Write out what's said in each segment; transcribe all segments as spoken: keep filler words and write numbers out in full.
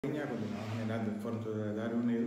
Coordinador General del Foro Solidario Unido.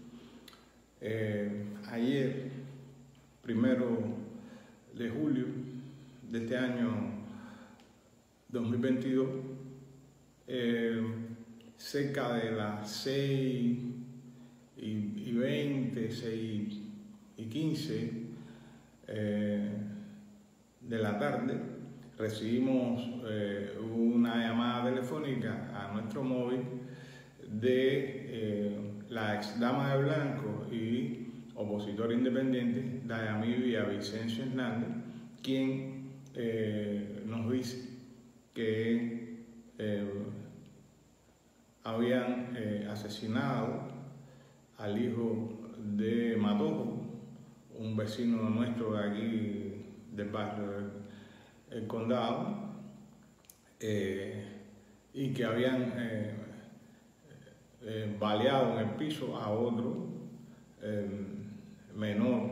Eh, ayer, primero de julio de este año dos mil veintidós, eh, cerca de las seis y veinte, seis y quince eh, de la tarde, recibimos eh, una llamada telefónica a nuestro móvil de eh, la ex dama de blanco y opositora independiente Dayamí Vicencio Hernández, quien eh, nos dice que eh, habían eh, asesinado al hijo de Matojo, un vecino nuestro de aquí del barrio del Condado, eh, y que habían eh, eh, baleado en el piso a otro eh, menor.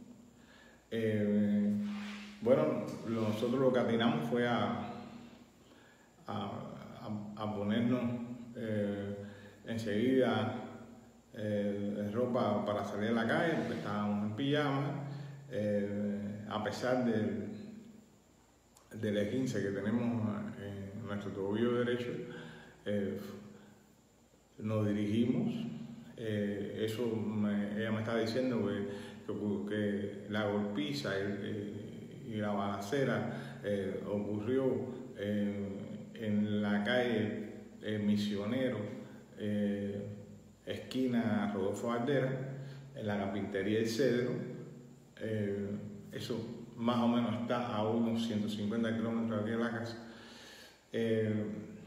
Eh, bueno, nosotros lo que atinamos fue a, a, a, a ponernos eh, enseguida eh, ropa para salir a la calle, porque estábamos en pijama, eh, a pesar del, del esguince que tenemos en nuestro tobillo derecho. eh, Nos dirigimos, eh, eso me, ella me está diciendo que, que, que la golpiza y, y la balacera eh, ocurrió eh, en la calle eh, Misionero, eh, esquina Rodolfo Aldera, en la carpintería del Cedro. Eh, eso más o menos está a unos ciento cincuenta kilómetros aquí de la casa. Eh,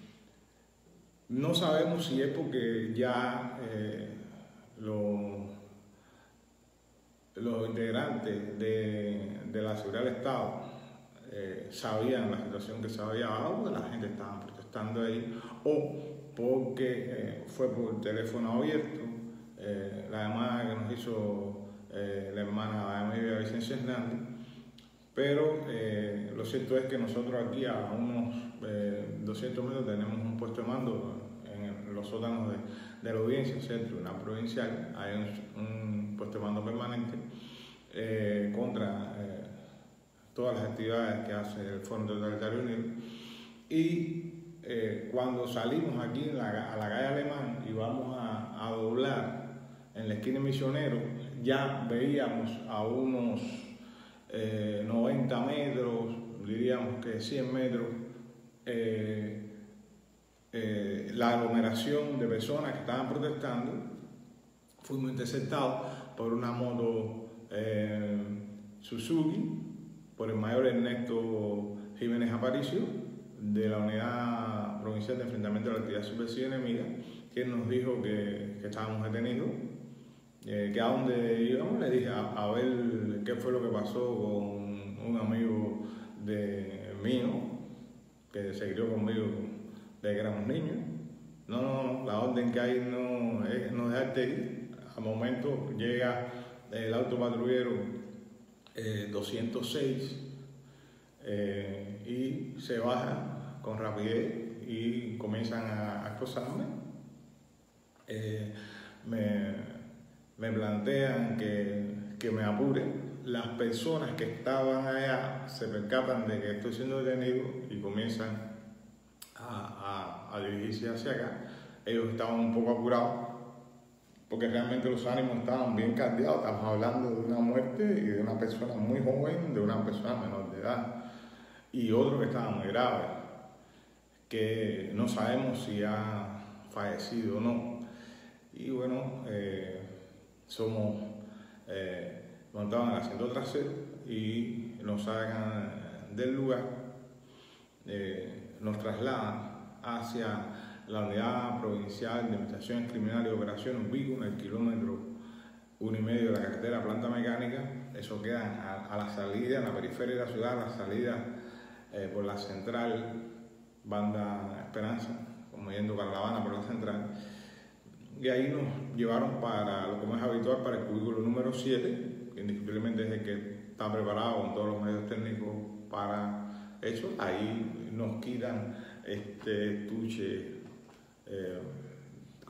No sabemos si es porque ya eh, lo, los integrantes de, de la seguridad del Estado eh, sabían la situación que se había dado, porque la gente estaba protestando ahí, o porque eh, fue por teléfono abierto. Eh, la llamada que nos hizo eh, la hermana Emilia Vicencio Hernández. Pero eh, lo cierto es que nosotros aquí a unos eh, doscientos metros tenemos un puesto de mando en los sótanos de, de la audiencia, centro, una provincial. Hay un, un puesto de mando permanente eh, contra eh, todas las actividades que hace el Foro Solidario Unido. Y eh, cuando salimos aquí la, a la calle Alemán y vamos a, a doblar en la esquina Misionero, ya veíamos a unos Eh, noventa metros, diríamos que cien metros, eh, eh, la aglomeración de personas que estaban protestando. Fuimos interceptados por una moto eh, Suzuki, por el mayor Ernesto Jiménez Aparicio, de la Unidad Provincial de Enfrentamiento de la Actividad Subversiva Enemiga, quien nos dijo que, que estábamos detenidos. Eh, que a donde íbamos, le dije a, a ver qué fue lo que pasó con un amigo de mío que se crió conmigo desde que éramos niños. No, no, la orden que hay no es no dejarte ir. Al momento llega el autopatrullero eh, doscientos seis eh, y se baja con rapidez y comienzan a acosarme. Eh, me Me plantean que, que me apure. Las personas que estaban allá se percatan de que estoy siendo detenido y comienzan a, a, a dirigirse hacia acá. Ellos estaban un poco apurados porque realmente los ánimos estaban bien caldeados. Estamos hablando de una muerte y de una persona muy joven, de una persona menor de edad, y otro que estaba muy grave, que no sabemos si ha fallecido o no. Y bueno, eh, somos eh, montados en el asiento trasero y nos sacan del lugar, eh, nos trasladan hacia la Unidad Provincial de Investigaciones Criminales y Operaciones Vigo, en el kilómetro uno y medio de la carretera Planta Mecánica. Eso queda a, a la salida, en la periferia de la ciudad, a la salida eh, por la central, Banda Esperanza, como yendo para La Habana por la central. Y ahí nos llevaron para lo que es habitual, para el cubículo número siete, que indiscutiblemente es el que está preparado con todos los medios técnicos para eso. Ahí nos quitan este estuche eh,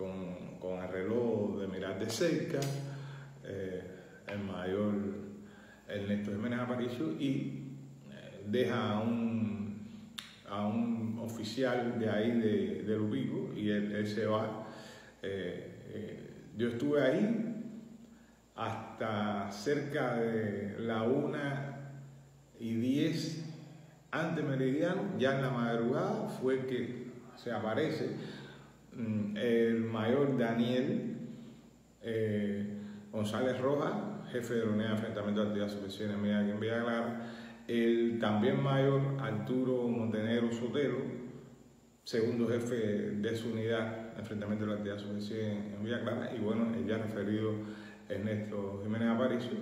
de cerca, eh, el mayor Ernesto Jiménez Aparicio, y eh, deja a un, a un oficial de ahí de, de Lupico, y él, él se va. Eh, eh, yo estuve ahí hasta cerca de la una y diez antes meridiano. Ya en la madrugada fue que se aparece mm, el mayor Daniel eh, González Rojas, jefe de la unidad de enfrentamiento de actividades sucesiones aquí en Villa Clara, el también mayor Arturo Montenegro Sotelo, segundo jefe de su unidad de enfrentamiento de la actividad sucesiones en Villa Clara, y bueno, el ya referido Ernesto Jiménez Aparicio,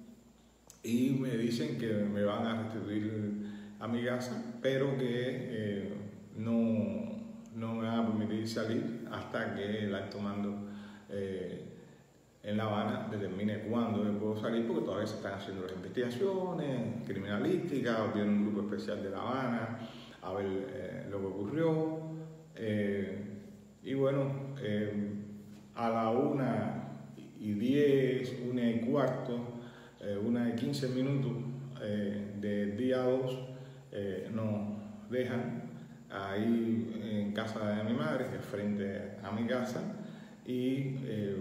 y me dicen que me van a restituir a mi casa, pero que eh, no, no me van a permitir salir hasta que el alto mando eh, en La Habana determine cuándo yo puedo salir, porque todavía se están haciendo las investigaciones criminalísticas. Viene un grupo especial de La Habana a ver eh, lo que ocurrió. Eh, y bueno, eh, a la una y diez, una y cuarto, eh, una y quince minutos eh, del día dos, eh, nos dejan ahí en casa de mi madre, que es frente a mi casa, y eh,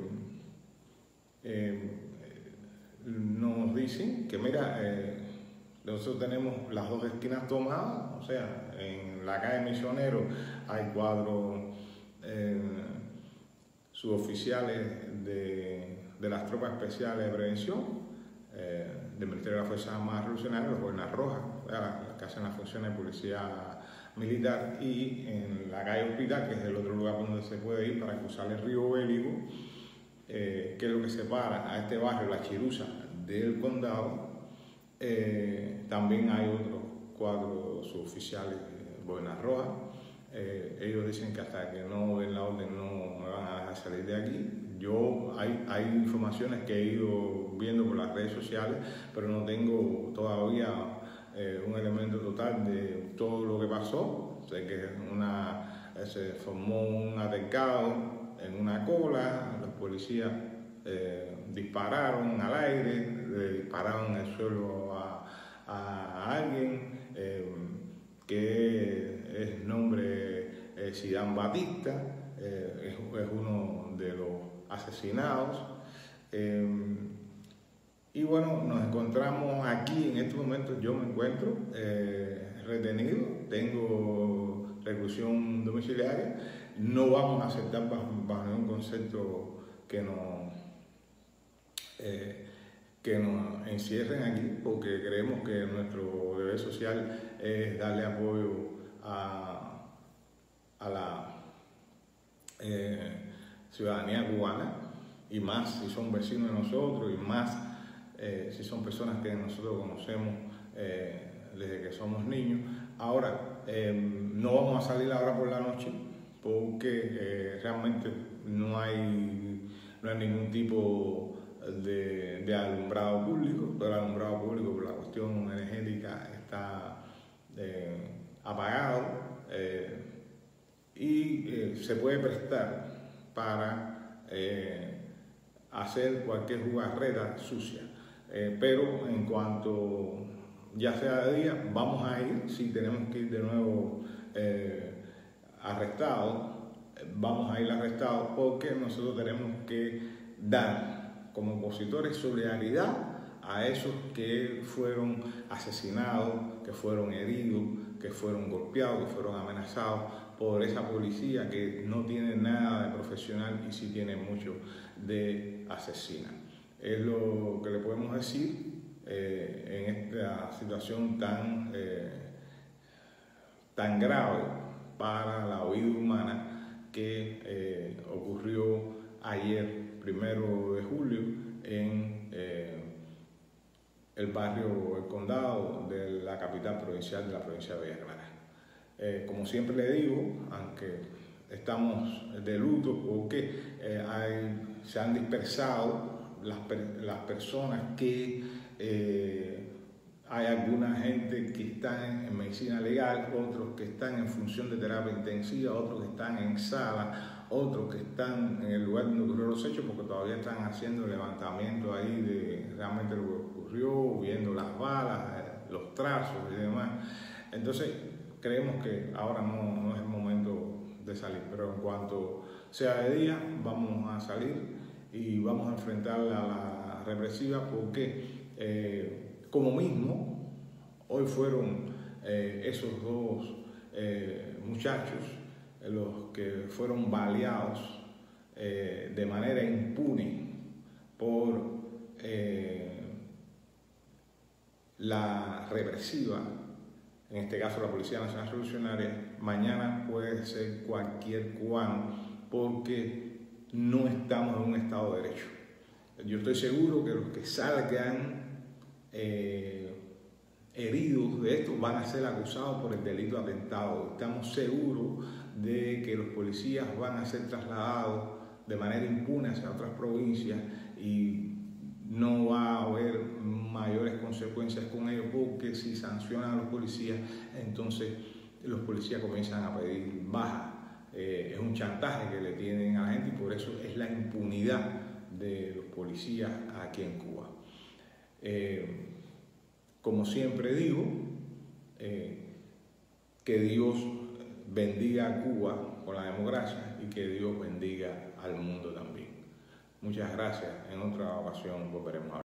eh, nos dicen que mira, eh, nosotros tenemos las dos esquinas tomadas, o sea, en la calle Misionero hay cuatro eh, suboficiales de, de las tropas especiales de prevención eh, del Ministerio de las Fuerzas Armadas Revolucionarias, los Boinas Rojas, las que hacen las funciones de policía militar, y en la calle Hospital, que es el otro lugar donde se puede ir para cruzar el río Bélico, eh, que es lo que separa a este barrio, La Chiruza, del condado. Eh, también hay otros cuatro suboficiales de Boinas Rojas. Eh, ellos dicen que hasta que no den la orden no me van a dejar salir de aquí. Yo hay, hay informaciones que he ido viendo por las redes sociales, pero no tengo todavía eh, un elemento total de todo lo que pasó. Sé que una, eh, se formó un altercado en una cola, los policías eh, dispararon al aire, le dispararon en el suelo a, a, a alguien eh, que es nombre eh, Sidán Batista, eh, es, es uno de los asesinados. Eh, y bueno, nos encontramos aquí en estos momentos. Yo me encuentro eh, retenido, tengo reclusión domiciliaria. No vamos a aceptar bajo, bajo ningún concepto que nos, eh, que nos encierren aquí, porque creemos que nuestro deber social es darle apoyo a, a la eh, ciudadanía cubana, y más si son vecinos de nosotros, y más eh, si son personas que nosotros conocemos eh, desde que somos niños. Ahora, eh, no vamos a salir ahora por la noche, porque eh, realmente no hay, no hay ningún tipo de, de alumbrado público. Todo el alumbrado público por la cuestión energética está eh, apagado, eh, y eh, se puede prestar para eh, hacer cualquier jugarreta sucia. Eh, pero en cuanto ya sea de día, vamos a ir. Si tenemos que ir de nuevo eh, arrestados, vamos a ir arrestados, porque nosotros tenemos que dar como opositores solidaridad a esos que fueron asesinados, que fueron heridos, que fueron golpeados, que fueron amenazados por esa policía que no tiene nada de profesional y sí tiene mucho de asesina. Es lo que le podemos decir eh, en esta situación tan, eh, tan grave para la vida humana que eh, ocurrió ayer, primero de julio, en eh, el barrio El Condado de la capital provincial de la provincia de Villa Clara. Eh, como siempre le digo, aunque estamos de luto porque eh, hay, se han dispersado las, las personas que eh, hay alguna gente que están en medicina legal, otros que están en función de terapia intensiva, otros que están en sala, otros que están en el lugar donde ocurrieron los hechos, porque todavía están haciendo levantamiento ahí de realmente lo que ocurrió, viendo las balas, los trazos y demás. Entonces, creemos que ahora no, no es el momento de salir, pero en cuanto sea de día, vamos a salir y vamos a enfrentar a la represiva, porque eh, como mismo, hoy fueron eh, esos dos eh, muchachos los que fueron baleados eh, de manera impune por eh, la represiva, en este caso la Policía Nacional Revolucionaria. Mañana puede ser cualquier cual, porque no estamos en un Estado de Derecho. Yo estoy seguro que los que salgan eh, heridos de esto van a ser acusados por el delito de atentado. Estamos seguros de que los policías van a ser trasladados de manera impune hacia otras provincias y no va a haber mayores consecuencias con ello, porque si sancionan a los policías, entonces los policías comienzan a pedir baja. Eh, es un chantaje que le tienen a la gente, y por eso es la impunidad de los policías aquí en Cuba. Eh, como siempre digo, eh, que Dios bendiga a Cuba con la democracia y que Dios bendiga al mundo también. Muchas gracias. En otra ocasión volveremos a hablar.